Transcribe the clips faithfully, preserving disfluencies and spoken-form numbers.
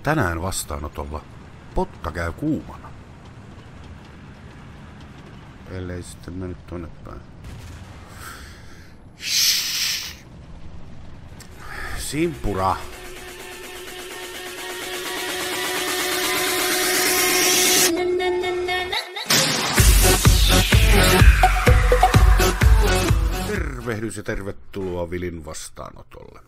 Tänään vastaanotolla potta käy kuumana. Ellei sitten mennyt tonne päin. Shhh. Simpura. Tervehdys ja tervetuloa Vilin vastaanotolle.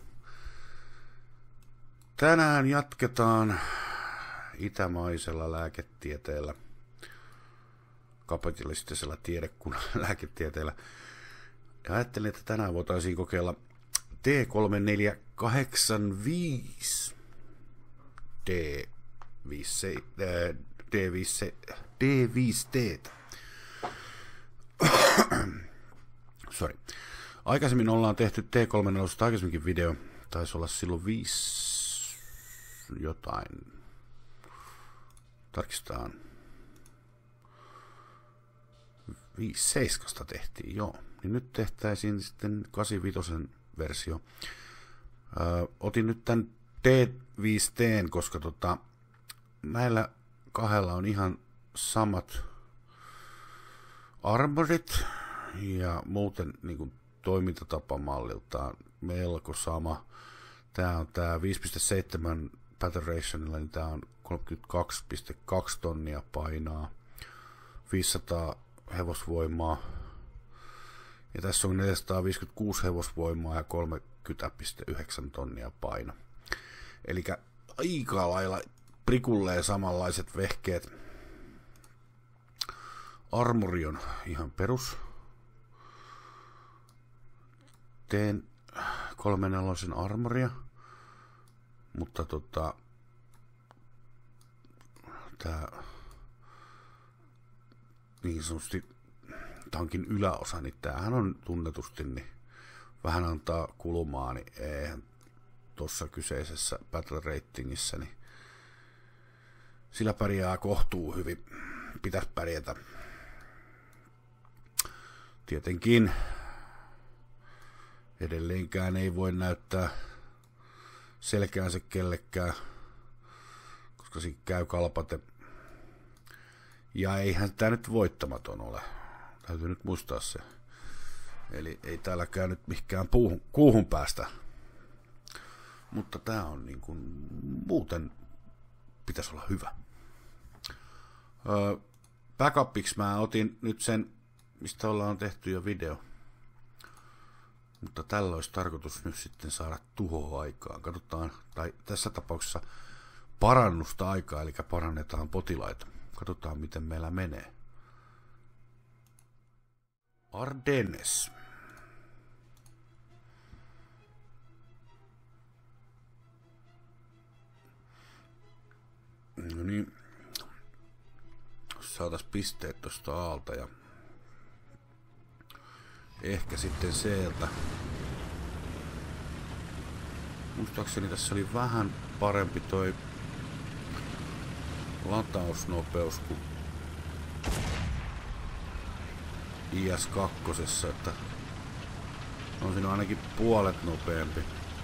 Tänään jatketaan itämaisella lääketieteellä, kapitalistisella tiedekunnan lääketieteellä. Ja ajattelin, että tänään voitaisiin kokeilla T kolme neljä kahdeksan viisi D viisi T. Sorry. Aikaisemmin ollaan tehty T kolme neljä aikaisemminkin video. Taisi olla silloin viisi jotain. Tarkistetaan. viisi seitsemän tehtiin, joo. Niin nyt tehtäisiin sitten kahdeksankymmentäviisi versio. Öö, otin nyt tän T viisi T, koska tota, näillä kahdella on ihan samat armorit ja muuten niin kuin toimintatapamalliltaan melko sama. Tää on tää viisi pilkku seitsemän Battle Rationilla, niin tää on kolmekymmentäkaksi pilkku kaksi tonnia painaa, viisisataa hevosvoimaa, ja tässä on neljäsataaviisikymmentäkuusi hevosvoimaa ja kolmekymmentä pilkku yhdeksän tonnia paino. Eli aika lailla prikulleen samanlaiset vehkeet. Armori on ihan perus. Teen kolme neljä armoria, mutta tota tää niin sanotusti tankin yläosa, niin tämähän on tunnetusti niin vähän antaa kulumaa, niin eihän tuossa kyseisessä battle ratingissa, niin sillä pärjää kohtuu hyvin, pitäisi pärjätä. Tietenkin edelleenkään ei voi näyttää selkäänsä kellekään, koska siinä käy kalpate. Ja eihän tää nyt voittamaton ole. Täytyy nyt muistaa se. Eli ei täälläkään nyt mikään puuhun, kuuhun päästä. Mutta tää on niin kuin muuten pitäisi olla hyvä. Öö, backupiksi mä otin nyt sen, mistä ollaan tehty jo video. Mutta tällä olisi tarkoitus nyt sitten saada tuhoa aikaan. Katsotaan, tai tässä tapauksessa parannusta aikaa, eli parannetaan potilaita. Katsotaan, miten meillä menee. Ardennes. No niin. Saatais pisteet tuosta Aalta ja ehkä sitten C:ltä. Muistaakseni tässä oli vähän parempi toi latausnopeus kuin I S kaksi, että on siinä ainakin puolet nopeampi.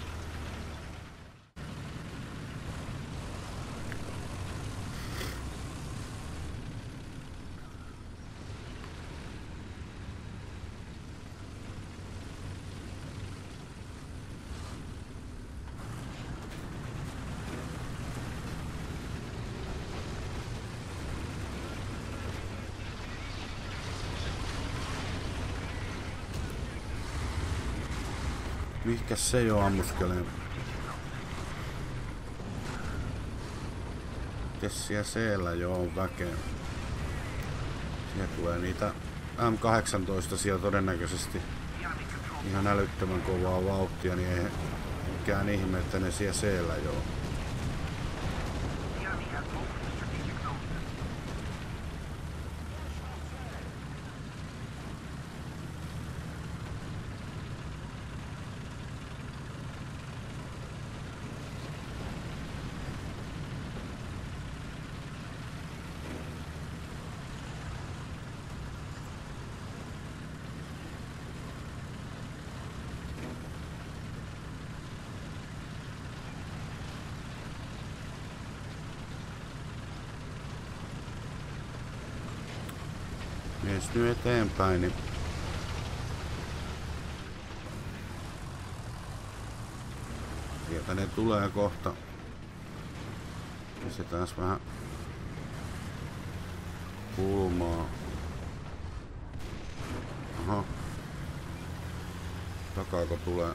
Mihkäs se jo ammuskelee? Mites siellä C:llä jo on väkeä? Siellä tulee niitä M kahdeksantoista siellä todennäköisesti ihan älyttömän kovaa vauhtia, niin ei mikään ihme, että ne siellä C:llä jo on. Mies nyt eteenpäin, niin sieltä ne tulee kohta. Pistetään vähän kulmaa. Aha. Takaako tulee?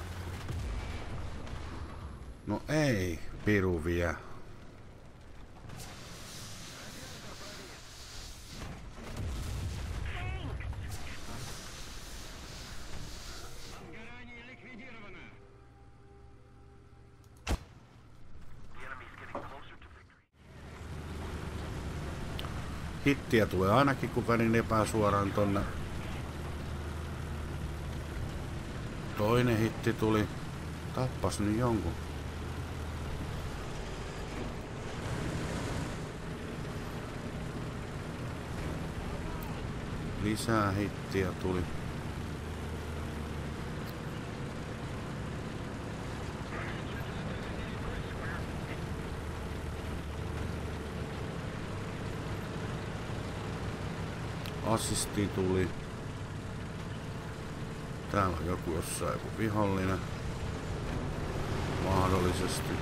No ei, piru vie. Hittiä tulee ainakin, kun vänin epäsuoraan tonne. Toinen hitti tuli. Tappas nyt jonkun. Lisää hittiä tuli. Assisti tuli. Täällä on joku jossain joku vihollinen. Mahdollisesti.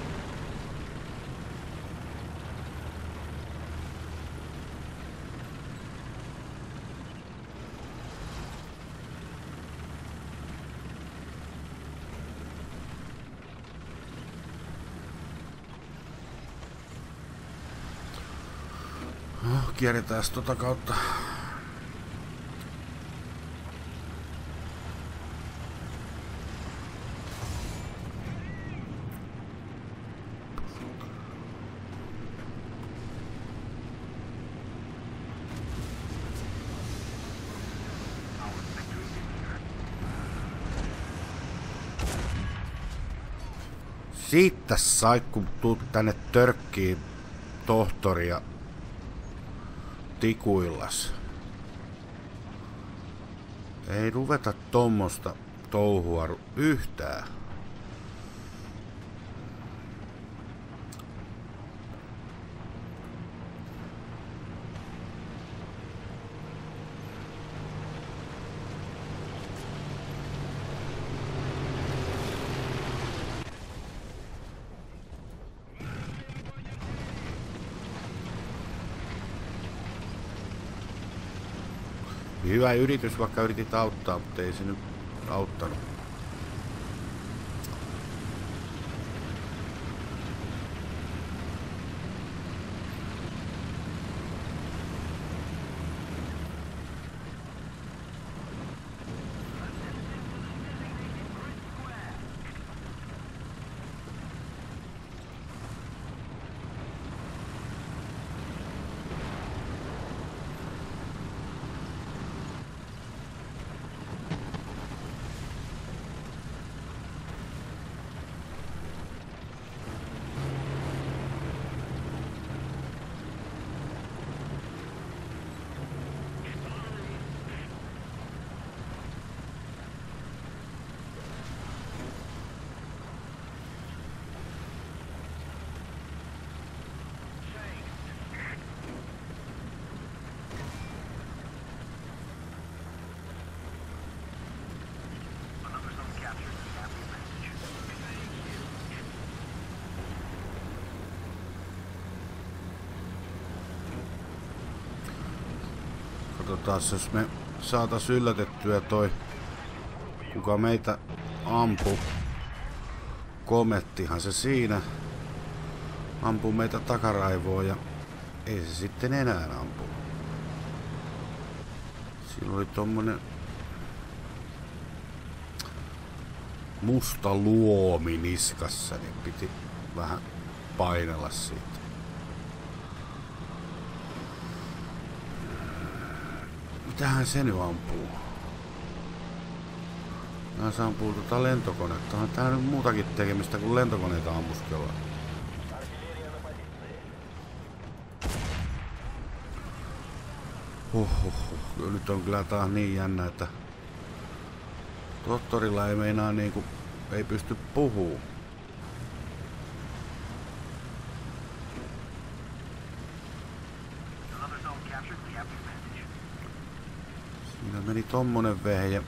No, kierretään tota kautta. Siitä sai, kun tuut tänne törkkiin tohtoria tikuillas. Ei ruveta tommosta touhua yhtään. Hyvä yritys, vaikka yritit auttaa, mutta ei se nyt auttanut. Katsotaan, jos me saatais yllätettyä toi, kuka meitä ampui. Komettihan se siinä. Ampuu meitä takaraivoon ja ei se sitten enää ampu. Siinä oli tommonen musta luomi niskassa, niin piti vähän painella siitä. Mitähän se nyt ampuu? Nää se ampuu tota lentokonetta. Onhan tää nyt muutakin tekemistä kuin lentokoneita ammuskella. Huhhuh. Nyt on kyllä taas niin jännä, että tohtorilla ei meinaa niinku, ei pysty puhuu. Siinä meni tommonen vehje.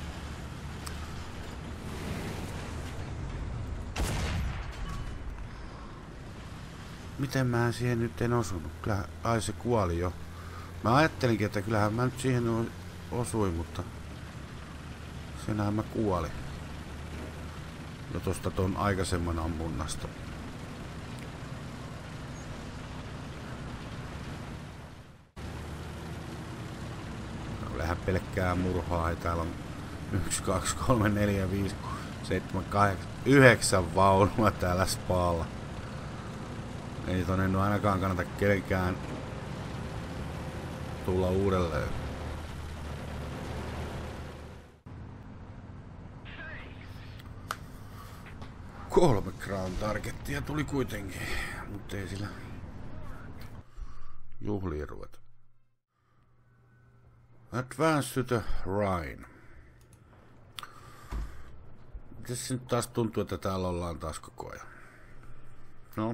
Miten mä siihen nyt en osunut? Kyllä, ai se kuoli jo. Mä ajattelinkin, että kyllähän mä nyt siihen osuin, mutta senhän mä kuolin. Jo tosta ton aikaisemman ammunnasta. Kyllähän pelkkää murhaa. Ei täällä on yksi, kaksi, kolme, neljä, viisi, seitsemän, kahdeksan, yhdeksän vaunua täällä spaalla. Ei tonne nyt ainakaan kannata kenenkään tulla uudelleen. Kolme ground targettia tuli kuitenkin, mutta ei sillä juhliin ruveta. Advance to the Rhine. Mites se nyt taas tuntuu, että täällä ollaan taas koko ajan? No.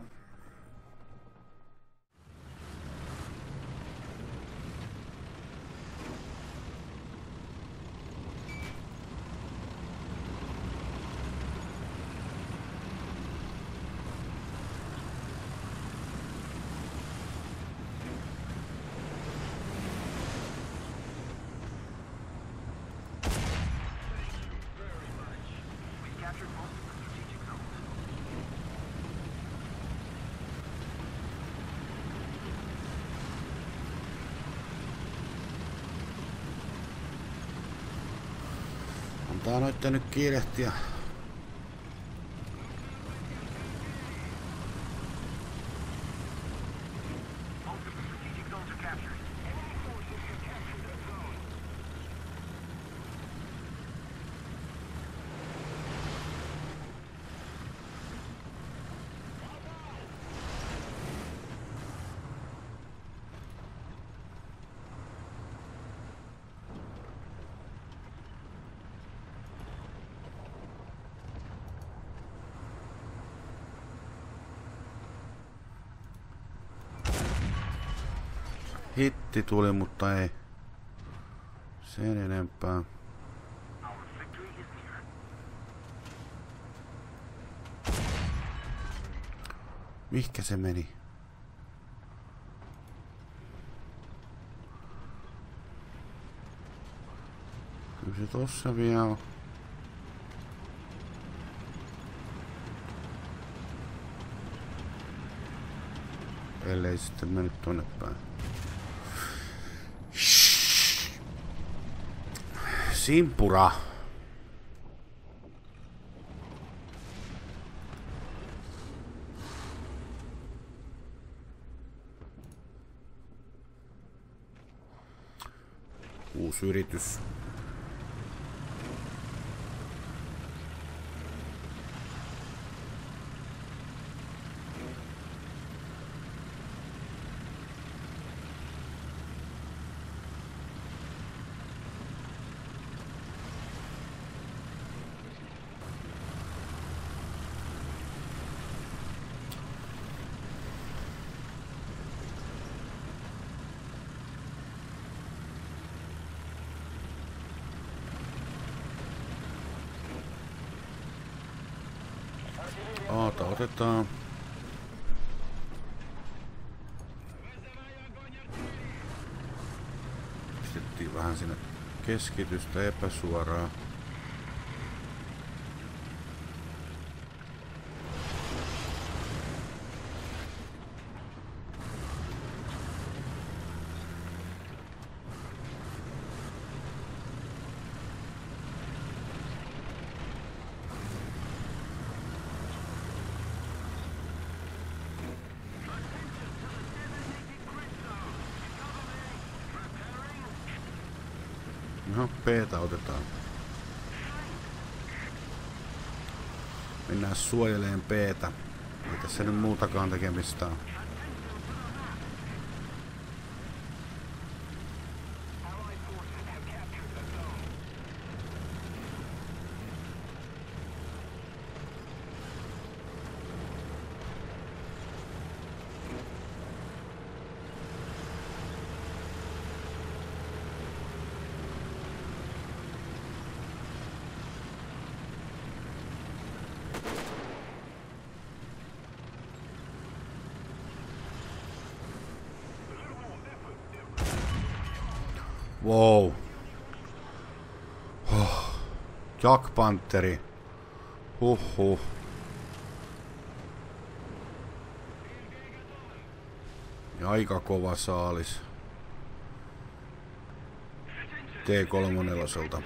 Antaa noitten nyt kiirehtiä. Hitti tuli, mutta ei sen enempää. Mihkä se meni? Kyllä se tossa vielä on. Ellei sitten mennyt tonne päin. Simpura. Uusi yritys. Aata otetaan. Pistettiin vähän sinne keskitystä epäsuoraa. No, P:tä otetaan. Mennään suojeleen P:tä. Ei tässä nyt muutakaan tekemistä on. Wow. Oh. Jack Pantheri. Huhhuh. Ja aika kova saalis. T kolmekymmentäneljä.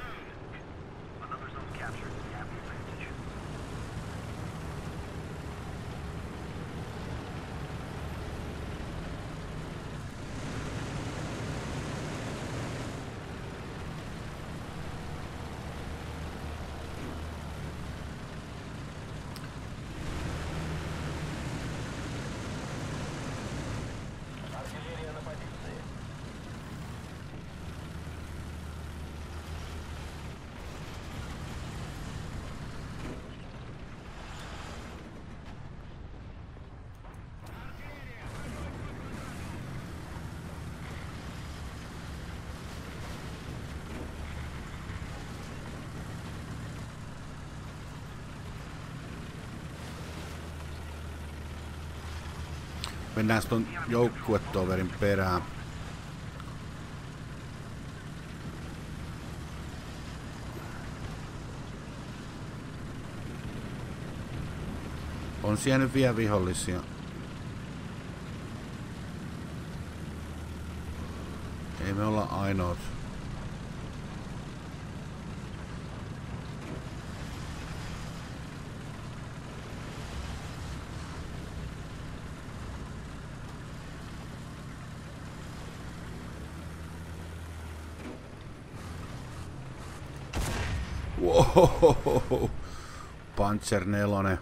Mennään ton joukkuetoverin perään. On siellä nyt vielä vihollisia. Ei me olla ainoat. Wow. Panzer nelonen.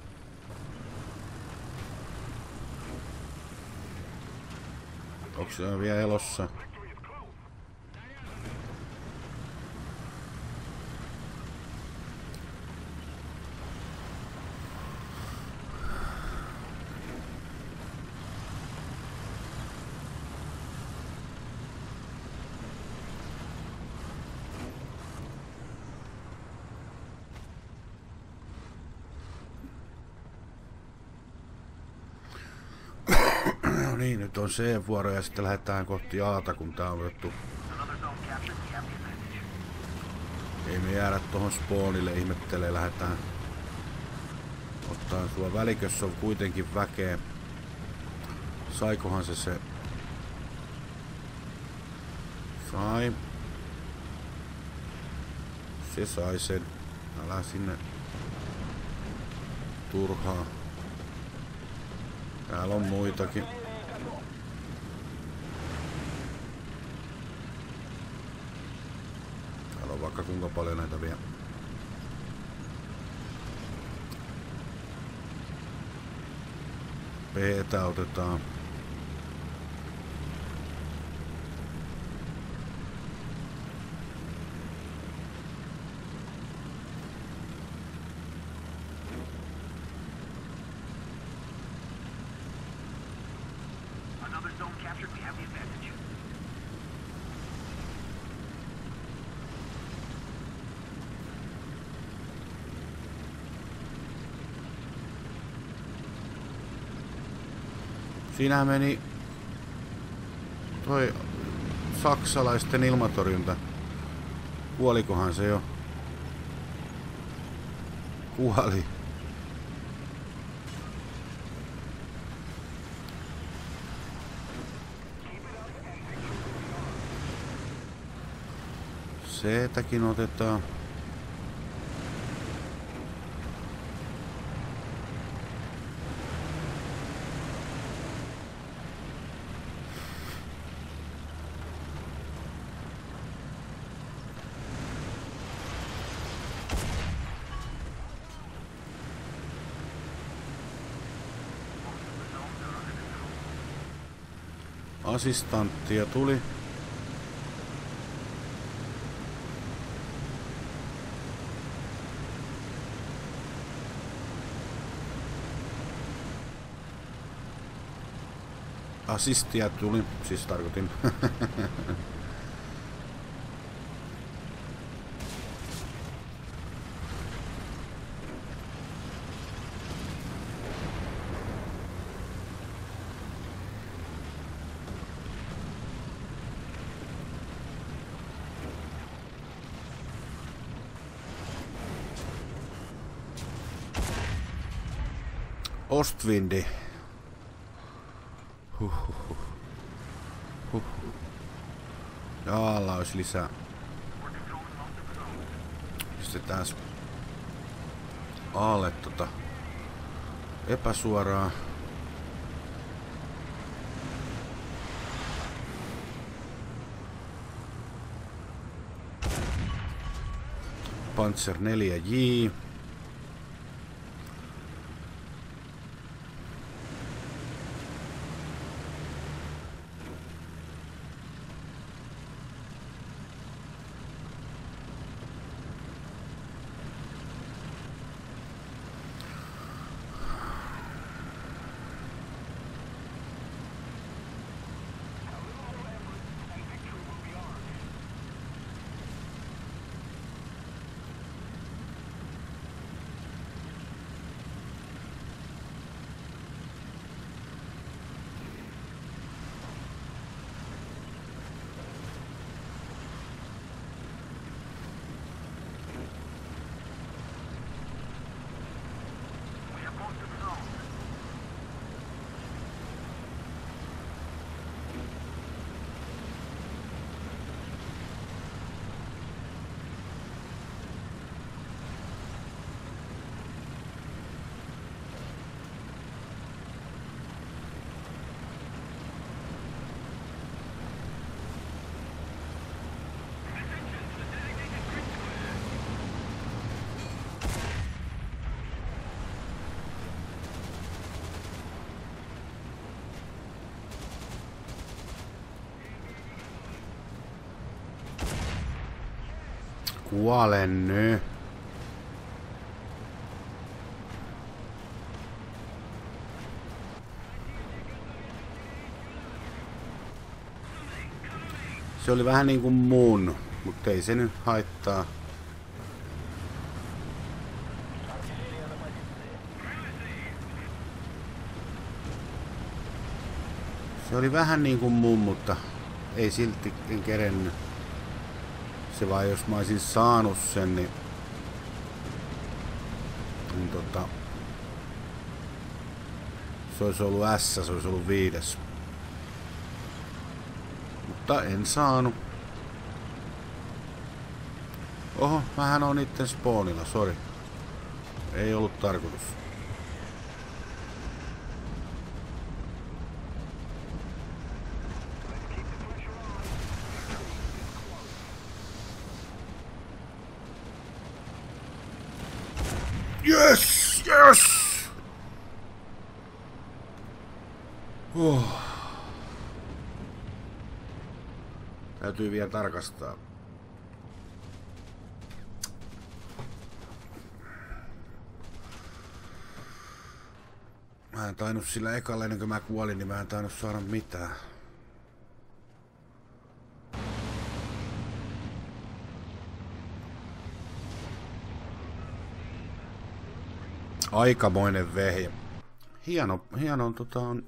Onko se vielä elossa? No niin, nyt on C-vuoro ja sitten lähdetään kohti Aata, kun tää on otettu. Ei me jäädä tohon spawnille ihmettelee, lähdetään ottaa sua. Välikössä on kuitenkin väkeä. Saikohan se se? Sai. Se sai sen. Älä sinne turhaa. Täällä on muitakin. Täällä on vaikka kuinka paljon näitä vielä. B:tä otetaan. Siinä meni toi saksalaisten ilmatorjunta. Kuolikohan se jo? Kuoli. Seetäkin otetaan. Assistanttia tuli. Assistia tuli, siis tarkoitin. Ostwindi. Huhhuh. Huh. Ja alla olisi lisää. Pistetään Aalle tota epäsuoraa. Panzer neljä J. Kuolen nyt. Se oli vähän niin kuin mun, mutta ei se nyt haittaa. Se oli vähän niin kuin mun, mutta ei silti en kerennyt. Se vaan jos mä olisin saanut sen, niin, niin tota, se olisi ollut S, se olisi ollut viides. Mutta en saanut. Oho, mähän on itten spawnilla, sori. Ei ollut tarkoitus. Yes! Yes! Oh. Täytyy vielä tarkastaa. Mä en tainnut sillä ekalla ennen kuin mä kuolin, niin mä en tainnut saada mitään. Aikamoinen vehje. Hieno, hieno on tota on...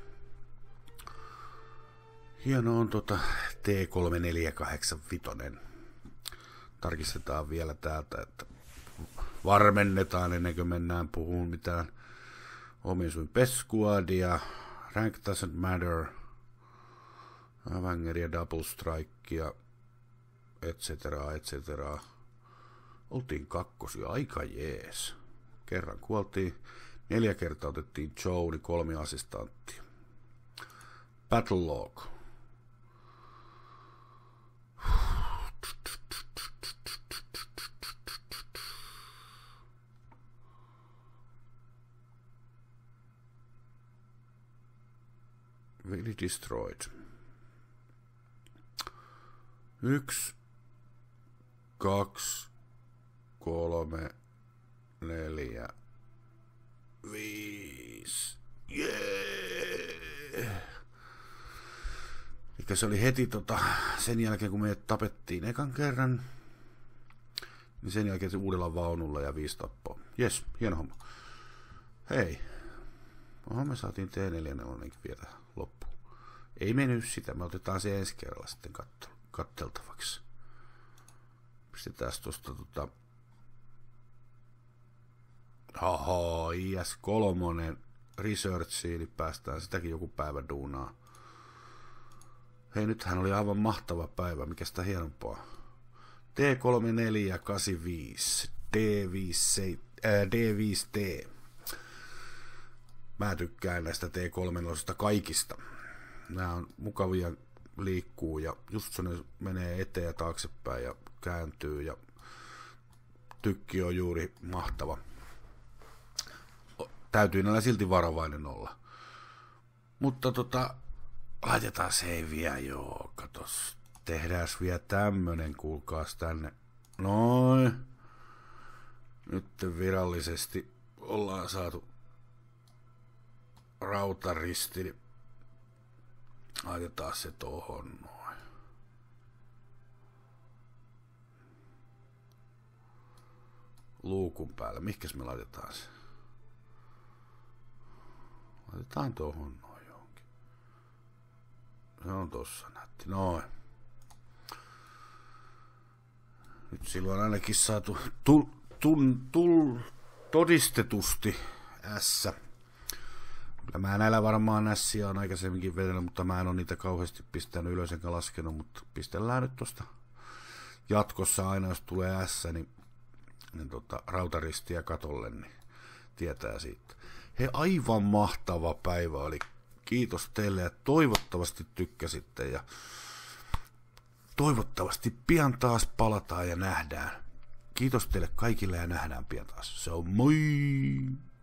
Hieno on tota T kolme neljä kahdeksan viisi. Tarkistetaan vielä täältä, että varmennetaan ennen kuin mennään puhumaan mitään omisuin peskuadia. Rank doesn't matter. Avangeria, double strikea, et cetera, et cetera. Oltiin kakkosia, aika jees. Kerran kuoltiin, neljä kertaa otettiin Joe, niin kolme assistanttia. Battle log. Really destroyed. Yksi, kaksi, kolme, neljä, viisi. Yeah! Eikä se oli heti tota, sen jälkeen kun me tapettiin ekan kerran, niin sen jälkeen se uudella vaunulla ja viisi tappoa. Jes, hieno homma. Hei. Oho, me saatiin T neljäkymmentäneljä vielä loppuun. Ei mennyt sitä, me otetaan se ensi kerralla sitten kattel- katteltavaksi. Pistetään tuosta tota... Oho, I S kolme researchiin, niin päästään sitäkin joku päivä duunaa. Hei, nythän oli aivan mahtava päivä, mikä sitä hienompaa. T kolmekymmentäneljä kahdeksankymmentäviisi, D viisi, äh, D viisi T. Mä tykkään näistä T kolmekymmentä kaikista. Nämä on mukavia, liikkuu ja just se menee eteen ja taaksepäin ja kääntyy ja tykki on juuri mahtava. Täytyy näillä silti varovainen olla. Mutta tota, laitetaan seiviä, joo, katos. Tehdään vielä tämmönen, kuulkaas tänne. Noin. Nyt virallisesti ollaan saatu rautaristi, niin laitetaan se tohon noin. Luukun päälle. Mihkäs me laitetaan se? Laitetaan tohon noin johonkin. Se on tossa nätti. Noin. Nyt silloin ainakin saatu tul, tul, tul, todistetusti S. Mä näillä varmaan ässiä on aikaisemminkin vedellyt, mutta mä en ole niitä kauheasti pistänyt ylös enkä laskenut, mutta pistellään nyt tosta jatkossa aina, jos tulee S, niin, niin tota, rautaristiä katolle, niin tietää siitä. Hei, aivan mahtava päivä oli. Kiitos teille ja toivottavasti tykkäsitte ja toivottavasti pian taas palataan ja nähdään. Kiitos teille kaikille ja nähdään pian taas. Se on moi!